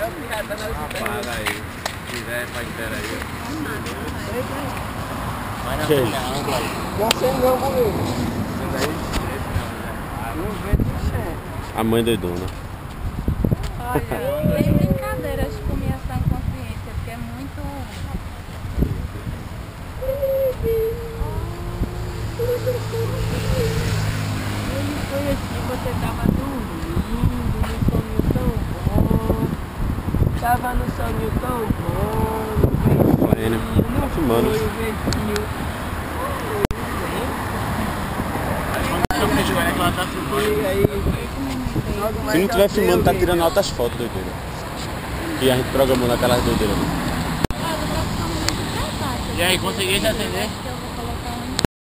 Apaga aí. Se quiser, faz inteira aí. Vai na frente, não, vai. Já sei não, comigo. A mãe doidona. Olha, tem brincadeiras de comer essa inconsciência, porque é muito... Ele foi assim, você tava dormindo, no sonho tão bom. Tava no sonho tão bom, no Correndo, tá filmando. Se não estiver filmando, tá tirando altas fotos, doideira. Que a gente programou naquelas doideiras. E aí, conseguiste acender?